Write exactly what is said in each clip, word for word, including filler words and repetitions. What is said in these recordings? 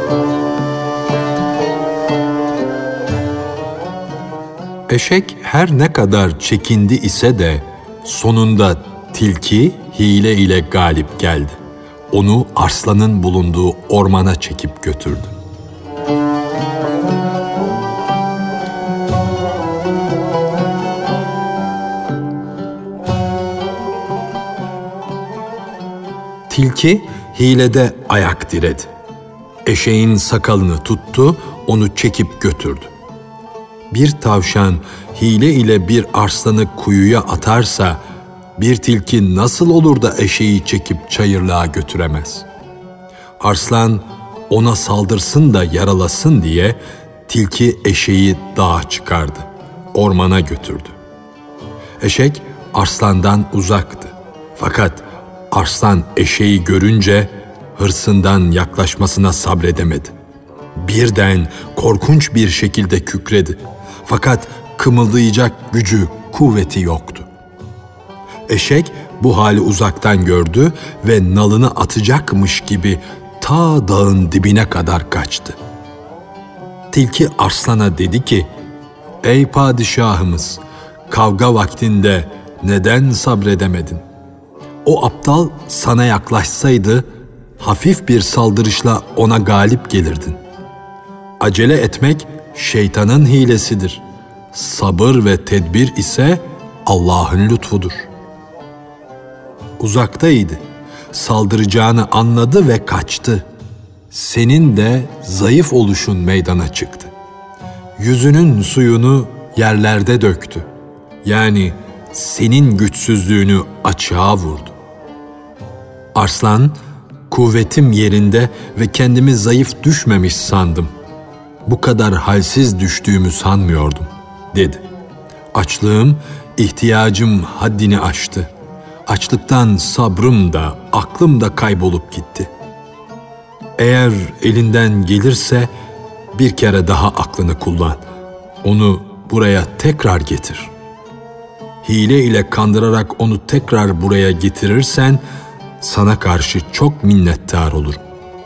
Eşek her ne kadar çekindi ise de sonunda tilki hile ile galip geldi. Onu arslanın bulunduğu ormana çekip götürdü. Tilki hilede ayak diredi. Eşeğin sakalını tuttu, onu çekip götürdü. Bir tavşan hile ile bir arslanı kuyuya atarsa, bir tilki nasıl olur da eşeği çekip çayırlığa götüremez? Arslan ona saldırsın da yaralasın diye tilki eşeği dağa çıkardı, ormana götürdü. Eşek arslandan uzaktı. Fakat arslan eşeği görünce hırsından yaklaşmasına sabredemedi. Birden korkunç bir şekilde kükredi. Fakat kımıldayacak gücü, kuvveti yoktu. Eşek bu hali uzaktan gördü ve nalını atacakmış gibi ta dağın dibine kadar kaçtı. Tilki arslana dedi ki, "Ey padişahımız, kavga vaktinde neden sabredemedin? O aptal sana yaklaşsaydı, hafif bir saldırışla ona galip gelirdin. Acele etmek şeytanın hilesidir. Sabır ve tedbir ise Allah'ın lütfudur." Uzaktaydı. Saldıracağını anladı ve kaçtı. Senin de zayıf oluşun meydana çıktı. Yüzünün suyunu yerlerde döktü. Yani senin güçsüzlüğünü açığa vurdu. Arslan, kuvvetim yerinde ve kendimi zayıf düşmemiş sandım. Bu kadar halsiz düştüğümü sanmıyordum, dedi. Açlığım, ihtiyacım haddini aştı. Açlıktan sabrım da, aklım da kaybolup gitti. Eğer elinden gelirse bir kere daha aklını kullan. Onu buraya tekrar getir. Hile ile kandırarak onu tekrar buraya getirirsen sana karşı çok minnettar olurum.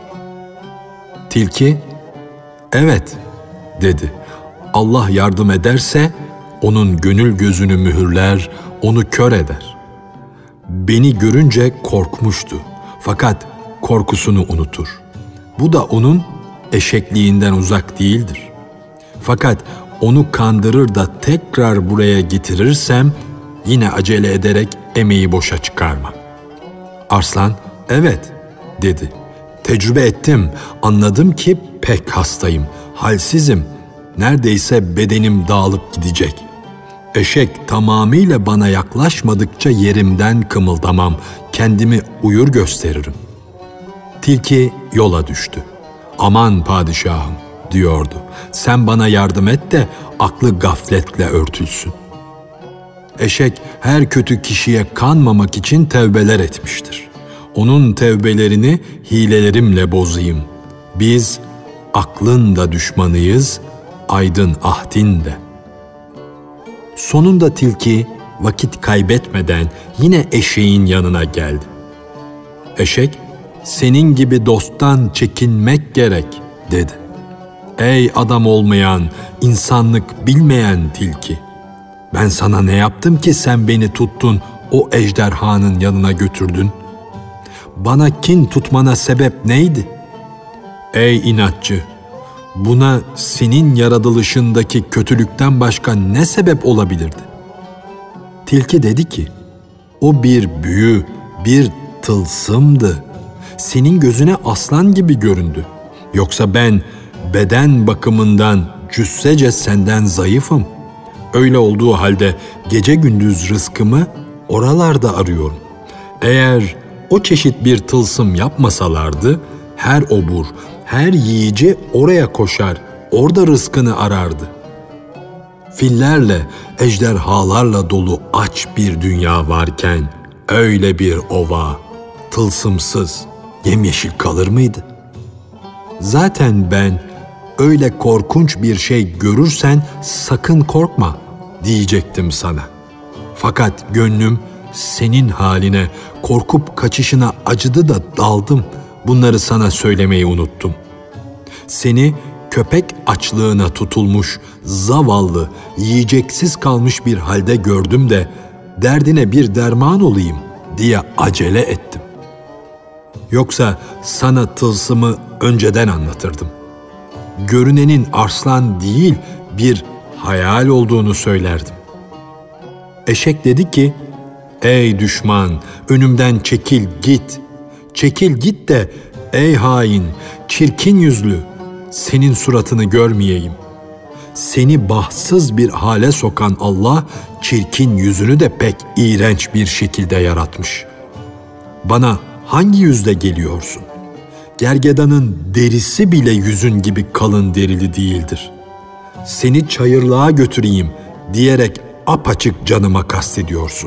Tilki, "Evet," dedi. "Allah yardım ederse onun gönül gözünü mühürler, onu kör eder." Beni görünce korkmuştu. Fakat korkusunu unutur. Bu da onun eşekliğinden uzak değildir. Fakat onu kandırır da tekrar buraya getirirsem yine acele ederek emeği boşa çıkarmam. Arslan, "Evet," dedi. "Tecrübe ettim, anladım ki pek hastayım, halsizim, neredeyse bedenim dağılıp gidecek. Eşek tamamıyla bana yaklaşmadıkça yerimden kımıldamam, kendimi uyur gösteririm." Tilki yola düştü. "Aman padişahım," diyordu, "sen bana yardım et de aklı gafletle örtülsün." Eşek her kötü kişiye kanmamak için tevbeler etmiştir. Onun tevbelerini hilelerimle bozayım. Biz aklın da düşmanıyız, aydın ahdin de. Sonunda tilki vakit kaybetmeden yine eşeğin yanına geldi. Eşek, "Senin gibi dosttan çekinmek gerek," dedi. "Ey adam olmayan, insanlık bilmeyen tilki! Ben sana ne yaptım ki sen beni tuttun, o ejderhanın yanına götürdün? Bana kin tutmana sebep neydi? Ey inatçı! Buna senin yaratılışındaki kötülükten başka ne sebep olabilirdi?" Tilki dedi ki, "O bir büyü, bir tılsımdı. Senin gözüne aslan gibi göründü. Yoksa ben beden bakımından cüssece senden zayıfım. Öyle olduğu halde gece gündüz rızkımı oralarda arıyorum. Eğer o çeşit bir tılsım yapmasalardı, her obur, her yiyici oraya koşar, orada rızkını arardı. Fillerle, ejderhalarla dolu aç bir dünya varken, öyle bir ova, tılsımsız, yemyeşil kalır mıydı? Zaten ben, öyle korkunç bir şey görürsen sakın korkma diyecektim sana. Fakat gönlüm senin haline, korkup kaçışına acıdı da daldım. Bunları sana söylemeyi unuttum. Seni köpek açlığına tutulmuş, zavallı, yiyeceksiz kalmış bir halde gördüm de derdine bir derman olayım diye acele ettim. Yoksa sana tılsımı önceden anlatırdım. Görünenin arslan değil bir hayal olduğunu söylerdim. Eşek dedi ki, ''Ey düşman, önümden çekil git. Çekil git de ey hain, çirkin yüzlü, senin suratını görmeyeyim. Seni bahtsız bir hale sokan Allah, çirkin yüzünü de pek iğrenç bir şekilde yaratmış. Bana hangi yüzle geliyorsun? Gergedanın derisi bile yüzün gibi kalın derili değildir. Seni çayırlığa götüreyim diyerek apaçık canıma kastediyorsun.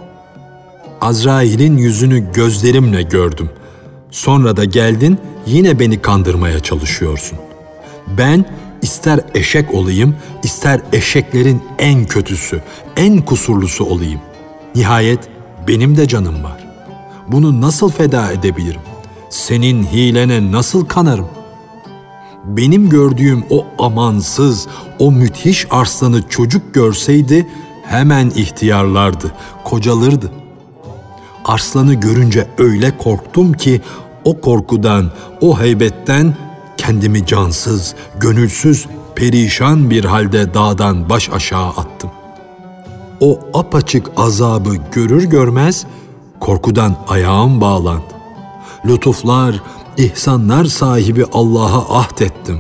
Azrail'in yüzünü gözlerimle gördüm. Sonra da geldin yine beni kandırmaya çalışıyorsun. Ben ister eşek olayım, ister eşeklerin en kötüsü, en kusurlusu olayım. Nihayet benim de canım var. Bunu nasıl feda edebilirim? Senin hilene nasıl kanarım? Benim gördüğüm o amansız, o müthiş arslanı çocuk görseydi hemen ihtiyarlardı, kocalırdı. Arslanı görünce öyle korktum ki o korkudan, o heybetten kendimi cansız, gönülsüz, perişan bir halde dağdan baş aşağı attım. O apaçık azabı görür görmez korkudan ayağım bağlandı. Lütuflar, ihsanlar sahibi Allah'a ahdettim.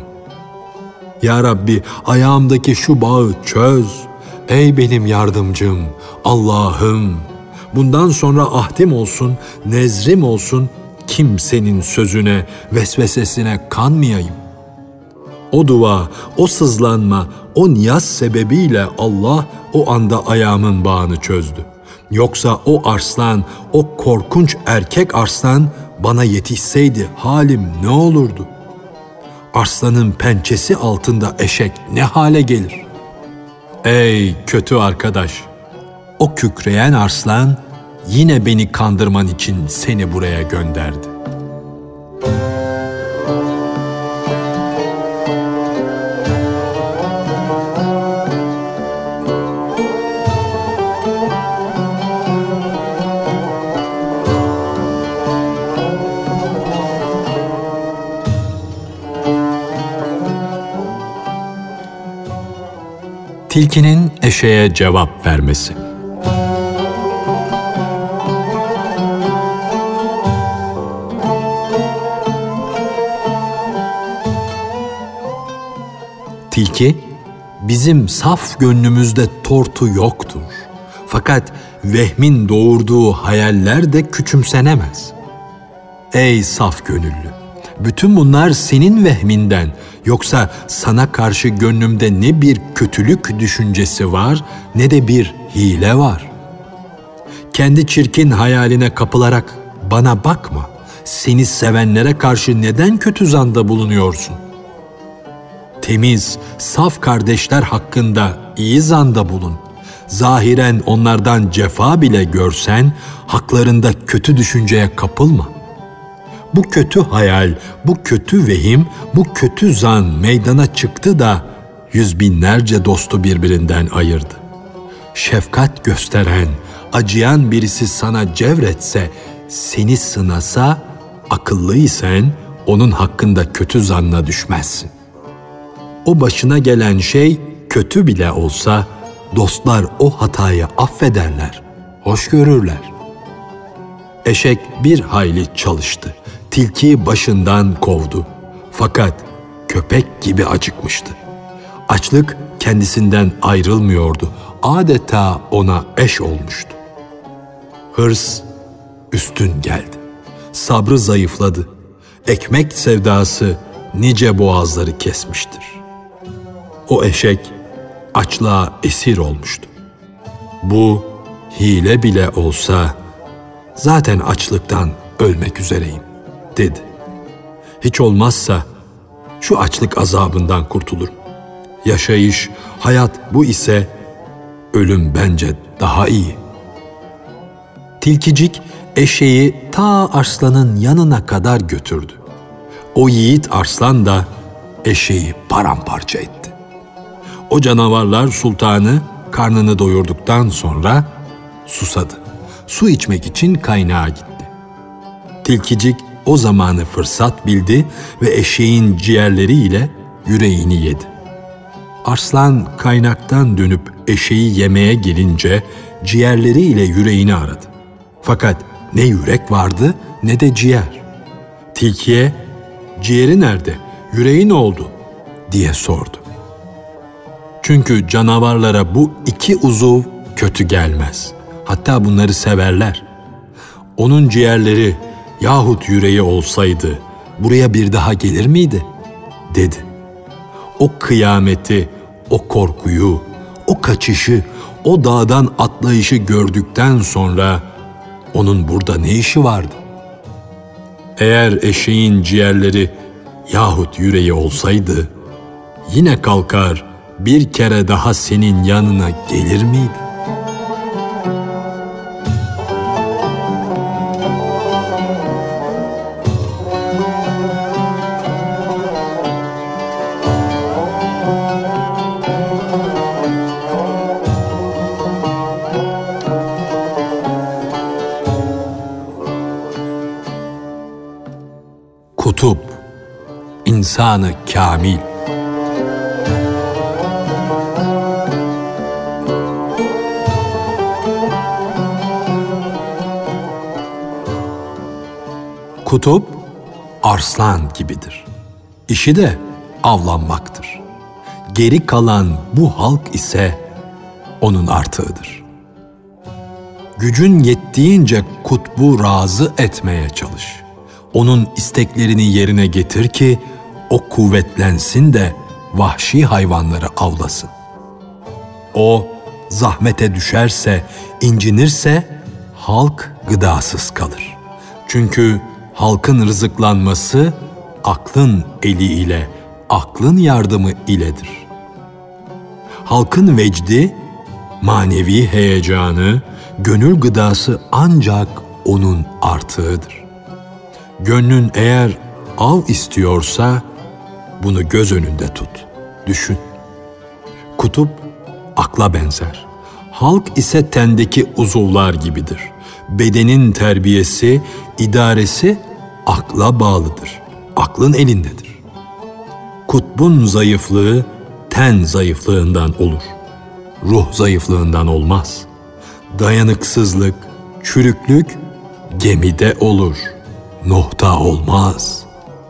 Ya Rabbi, ayağımdaki şu bağı çöz. Ey benim yardımcım, Allah'ım. Bundan sonra ahdim olsun, nezrim olsun, kimsenin sözüne, vesvesesine kanmayayım. O dua, o sızlanma, o niyaz sebebiyle Allah o anda ayağımın bağını çözdü. Yoksa o arslan, o korkunç erkek arslan bana yetişseydi halim ne olurdu? Arslanın pençesi altında eşek ne hale gelir? Ey kötü arkadaş! O kükreyen arslan yine beni kandırman için seni buraya gönderdi. Tilkinin eşeğe cevap vermesi. Tilki, bizim saf gönlümüzde tortu yoktur. Fakat vehmin doğurduğu hayaller de küçümsenemez. Ey saf gönüllü! Bütün bunlar senin vehminden, yoksa sana karşı gönlümde ne bir kötülük düşüncesi var, ne de bir hile var. Kendi çirkin hayaline kapılarak bana bakma, seni sevenlere karşı neden kötü zanda bulunuyorsun? Temiz, saf kardeşler hakkında iyi zanda bulun. Zahiren onlardan cefa bile görsen, haklarında kötü düşünceye kapılma. Bu kötü hayal, bu kötü vehim, bu kötü zan meydana çıktı da yüz binlerce dostu birbirinden ayırdı. Şefkat gösteren, acıyan birisi sana cevretse, seni sınasa, akıllıysen onun hakkında kötü zanna düşmezsin. O başına gelen şey kötü bile olsa, dostlar o hatayı affederler, hoş görürler. Eşek bir hayli çalıştı. Tilkiyi başından kovdu. Fakat köpek gibi acıkmıştı. Açlık kendisinden ayrılmıyordu. Adeta ona eş olmuştu. Hırs üstün geldi. Sabrı zayıfladı. Ekmek sevdası nice boğazları kesmiştir. O eşek açlığa esir olmuştu. Bu hile bile olsa zaten açlıktan ölmek üzereyim dedi. Hiç olmazsa şu açlık azabından kurtulurum. Yaşayış, hayat bu ise ölüm bence daha iyi. Tilkicik eşeği ta arslanın yanına kadar götürdü. O yiğit arslan da eşeği paramparça etti. O canavarlar sultanı karnını doyurduktan sonra susadı. Su içmek için kaynağa gitti. Tilkicik o zamanı fırsat bildi ve eşeğin ciğerleriyle yüreğini yedi. Arslan kaynaktan dönüp eşeği yemeye gelince ciğerleriyle yüreğini aradı. Fakat ne yürek vardı ne de ciğer. Tilkiye, "Ciğeri nerede, yüreği ne oldu?" diye sordu. Çünkü canavarlara bu iki uzuv kötü gelmez. Hatta bunları severler. Onun ciğerleri yahut yüreği olsaydı buraya bir daha gelir miydi? Dedi. O kıyameti, o korkuyu, o kaçışı, o dağdan atlayışı gördükten sonra onun burada ne işi vardı? Eğer eşeğin ciğerleri yahut yüreği olsaydı yine kalkar bir kere daha senin yanına gelir miydi? Kutup, insanı kamil. Kutup, arslan gibidir. İşi de avlanmaktır. Geri kalan bu halk ise onun artığıdır. Gücün yettiğince kutbu razı etmeye çalış. Onun isteklerini yerine getir ki o kuvvetlensin de vahşi hayvanları avlasın. O zahmete düşerse, incinirse halk gıdasız kalır. Çünkü halkın rızıklanması aklın eliyle, aklın yardımı iledir. Halkın vecdi, manevi heyecanı, gönül gıdası ancak onun artığıdır. Gönlün eğer av istiyorsa bunu göz önünde tut, düşün. Kutup akla benzer. Halk ise tendeki uzuvlar gibidir. Bedenin terbiyesi, idaresi akla bağlıdır. Aklın elindedir. Kutbun zayıflığı ten zayıflığından olur. Ruh zayıflığından olmaz. Dayanıksızlık, çürüklük gemide olur. Nuh'ta olmaz.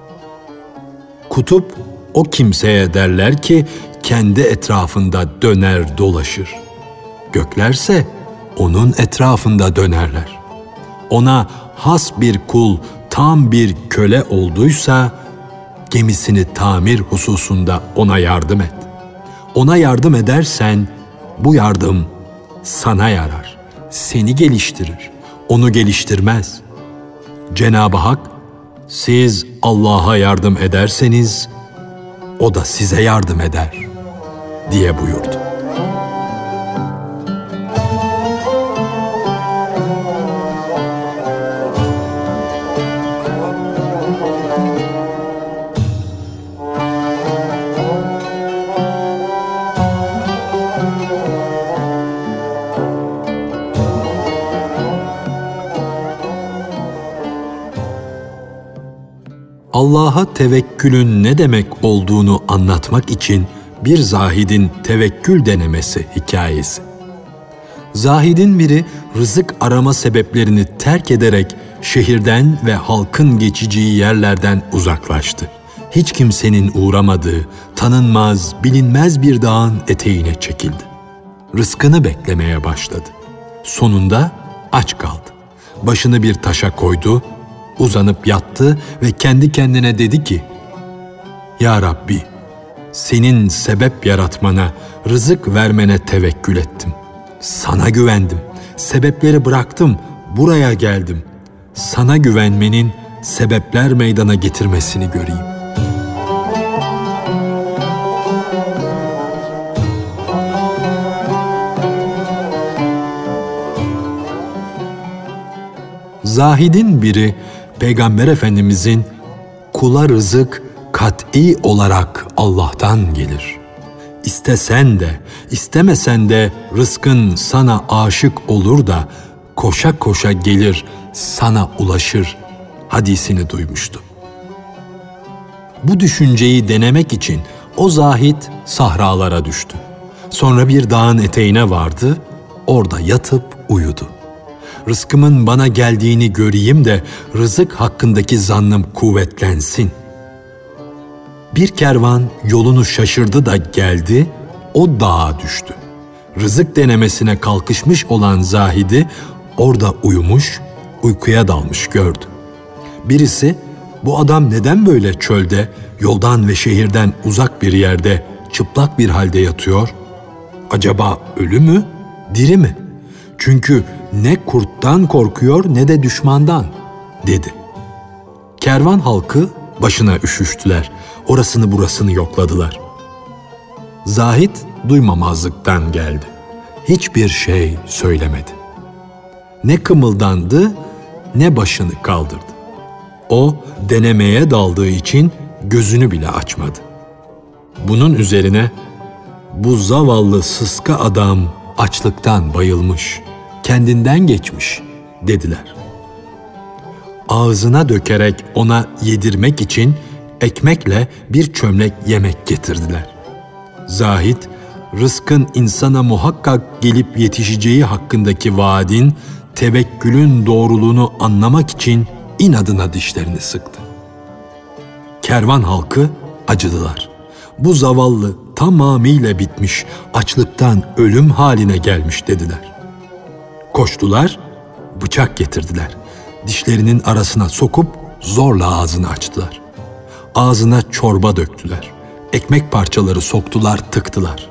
Kutup o kimseye derler ki kendi etrafında döner dolaşır. Göklerse onun etrafında dönerler. Ona has bir kul, tam bir köle olduysa gemisini tamir hususunda ona yardım et. Ona yardım edersen bu yardım sana yarar, seni geliştirir, onu geliştirmez. Cenab-ı Hak, siz Allah'a yardım ederseniz o da size yardım eder diye buyurdu. Allah'a tevekkülün ne demek olduğunu anlatmak için bir zahidin tevekkül denemesi hikayesi. Zahidin biri rızık arama sebeplerini terk ederek şehirden ve halkın geçeceği yerlerden uzaklaştı. Hiç kimsenin uğramadığı, tanınmaz, bilinmez bir dağın eteğine çekildi. Rızkını beklemeye başladı. Sonunda aç kaldı. Başını bir taşa koydu, uzanıp yattı ve kendi kendine dedi ki, "Ya Rabbi, senin sebep yaratmana, rızık vermene tevekkül ettim. Sana güvendim, sebepleri bıraktım, buraya geldim. Sana güvenmenin sebepler meydana getirmesini göreyim." Zahidin biri, Peygamber Efendimizin kula rızık kat'i olarak Allah'tan gelir. İstesen de, istemesen de rızkın sana aşık olur da koşa koşa gelir, sana ulaşır hadisini duymuştum. Bu düşünceyi denemek için o zahit sahralara düştü. Sonra bir dağın eteğine vardı, orada yatıp uyudu. Rızkımın bana geldiğini göreyim de rızık hakkındaki zannım kuvvetlensin. Bir kervan yolunu şaşırdı da geldi, o dağa düştü. Rızık denemesine kalkışmış olan zahidi orada uyumuş, uykuya dalmış gördü. Birisi, bu adam neden böyle çölde, yoldan ve şehirden uzak bir yerde çıplak bir halde yatıyor? Acaba ölü mü, diri mi? Çünkü ne kurttan korkuyor ne de düşmandan, dedi. Kervan halkı başına üşüştüler, orasını burasını yokladılar. Zahid duymamazlıktan geldi. Hiçbir şey söylemedi. Ne kımıldandı ne başını kaldırdı. O denemeye daldığı için gözünü bile açmadı. Bunun üzerine bu zavallı sıska adam açlıktan bayılmış, kendinden geçmiş dediler. Ağzına dökerek ona yedirmek için ekmekle bir çömlek yemek getirdiler. Zahid, rızkın insana muhakkak gelip yetişeceği hakkındaki vaadin, tevekkülün doğruluğunu anlamak için inadına dişlerini sıktı. Kervan halkı acıdılar. Bu zavallı tamamıyla bitmiş, açlıktan ölüm haline gelmiş dediler. Koştular, bıçak getirdiler. Dişlerinin arasına sokup zorla ağzını açtılar. Ağzına çorba döktüler. Ekmek parçaları soktular, tıktılar.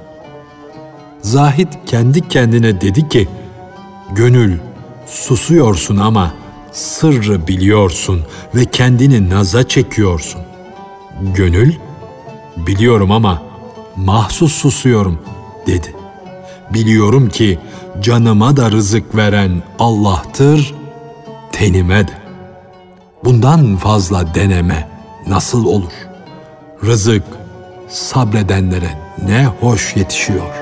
Zahid kendi kendine dedi ki, "Gönül, susuyorsun ama sırrı biliyorsun ve kendini naza çekiyorsun." Gönül, "Biliyorum ama mahsus susuyorum," dedi. "Biliyorum ki canıma da rızık veren Allah'tır, tenime de. Bundan fazla deneme nasıl olur? Rızık sabredenlere ne hoş yetişiyor."